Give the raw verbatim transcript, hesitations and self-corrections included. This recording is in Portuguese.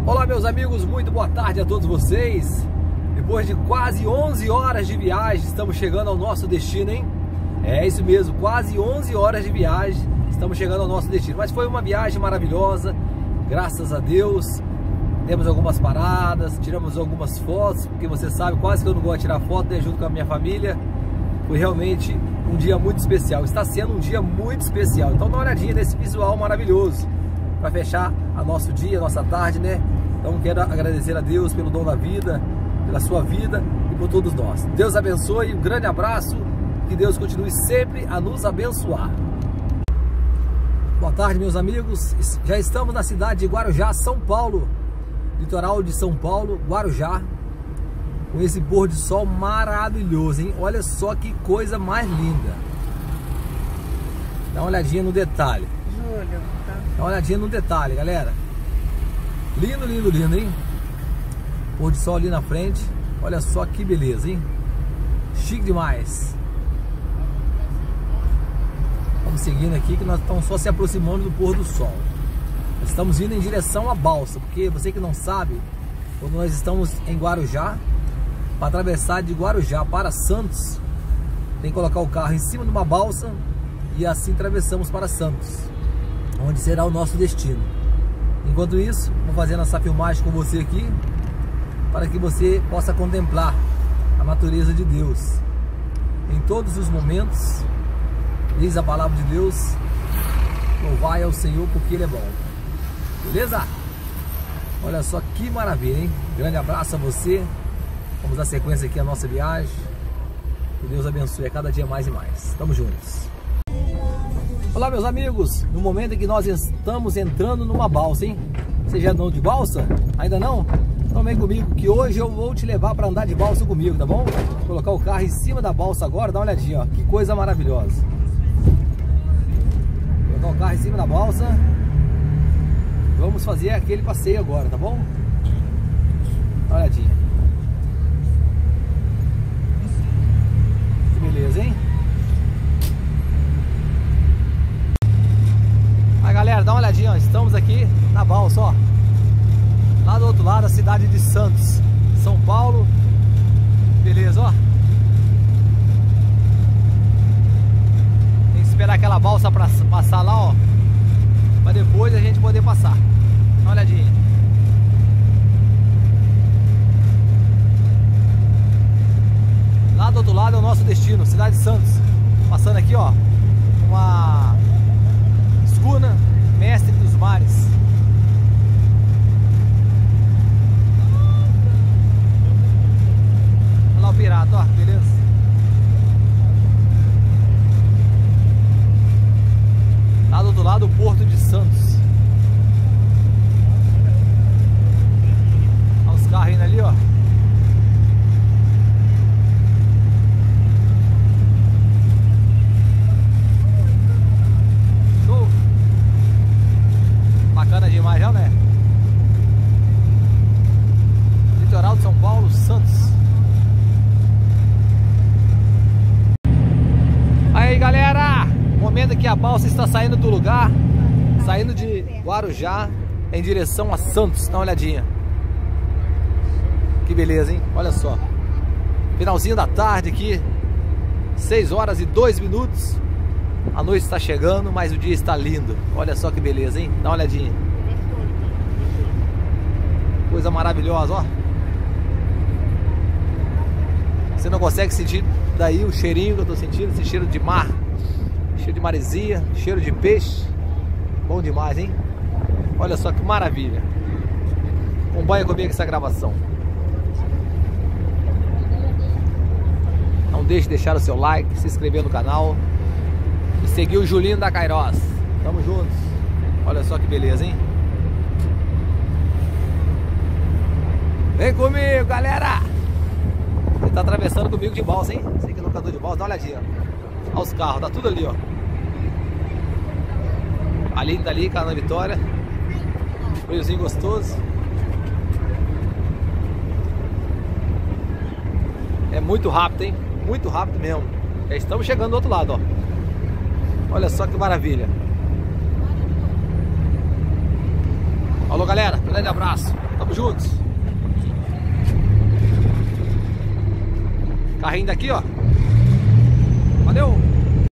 Olá meus amigos, muito boa tarde a todos vocês. Depois de quase onze horas de viagem, estamos chegando ao nosso destino, hein? É isso mesmo, quase onze horas de viagem, estamos chegando ao nosso destino. Mas foi uma viagem maravilhosa, graças a Deus. Temos algumas paradas, tiramos algumas fotos, porque você sabe, quase que eu não gosto de tirar foto, né, junto com a minha família. Foi realmente um dia muito especial, está sendo um dia muito especial. Então dá uma olhadinha nesse visual maravilhoso, para fechar a nosso dia, a nossa tarde, né? Então quero agradecer a Deus pelo dom da vida, pela sua vida e por todos nós. Deus abençoe, um grande abraço, que Deus continue sempre a nos abençoar. Boa tarde meus amigos, já estamos na cidade de Guarujá, São Paulo, litoral de São Paulo, Guarujá, com esse pôr de sol maravilhoso, hein? Olha só que coisa mais linda. Dá uma olhadinha no detalhe. Júlio, tá? Dá uma olhadinha no detalhe, galera. Lindo, lindo, lindo, hein? Pôr de sol ali na frente. Olha só que beleza, hein? Chique demais. Vamos seguindo aqui, que nós estamos só se aproximando do pôr do sol. Nós estamos indo em direção à balsa, porque você que não sabe, quando nós estamos em Guarujá, para atravessar de Guarujá para Santos, tem que colocar o carro em cima de uma balsa e assim atravessamos para Santos, onde será o nosso destino. Enquanto isso, vou fazendo essa filmagem com você aqui, para que você possa contemplar a natureza de Deus em todos os momentos. Diz a palavra de Deus: louvai ao Senhor porque Ele é bom. Beleza? Olha só que maravilha, hein? Grande abraço a você. Vamos dar sequência aqui à nossa viagem. Que Deus abençoe a cada dia mais e mais. Tamo juntos. Olá meus amigos, no momento em que nós estamos entrando numa balsa, hein? Você já andou de balsa? Ainda não? Então vem comigo que hoje eu vou te levar para andar de balsa comigo, tá bom? Vou colocar o carro em cima da balsa agora, dá uma olhadinha, ó. Que coisa maravilhosa. Vou colocar o carro em cima da balsa. Vamos fazer aquele passeio agora, tá bom? Dá uma olhadinha. Que beleza, hein? Aí galera, dá uma olhadinha, ó. Estamos aqui na balsa, ó. Lá do outro lado, a cidade de Santos, São Paulo. Beleza, ó. Tem que esperar aquela balsa pra passar lá, ó, pra depois a gente poder passar. Dá uma olhadinha. Lá do outro lado é o nosso destino, cidade de Santos. Passando aqui, ó, uma escuna Mestre dos Mares. Olha lá o pirata, ó, beleza? Lá do outro lado o Porto de Santos. Olha os carros indo ali, ó. Bacana demais, já, né? Litoral de São Paulo, Santos. Aí, galera, momento que a balsa está saindo do lugar, saindo de Guarujá em direção a Santos. Dá uma olhadinha. Que beleza, hein? Olha só. Finalzinho da tarde aqui, seis horas e dois minutos. A noite está chegando, mas o dia está lindo. Olha só que beleza, hein? Dá uma olhadinha. Coisa maravilhosa, ó. Você não consegue sentir daí o cheirinho que eu tô sentindo, esse cheiro de mar, cheiro de maresia, cheiro de peixe. Bom demais, hein? Olha só que maravilha. Acompanha comigo essa gravação. Não deixe de deixar o seu like, se inscrever no canal e seguir o Julinho da Kairos. Tamo juntos. Olha só que beleza, hein? Vem comigo, galera! Você tá atravessando comigo de balsa, hein? Você que nunca andou de balsa, dá uma olhadinha. Olha os carros, tá tudo ali, ó. Ali, tá ali, Canal Vitória. Friozinho gostoso. É muito rápido, hein? Muito rápido mesmo. Já estamos chegando do outro lado, ó. Olha só que maravilha. Falou, galera. Grande abraço. Vamos juntos. Carrinho daqui, ó. Valeu!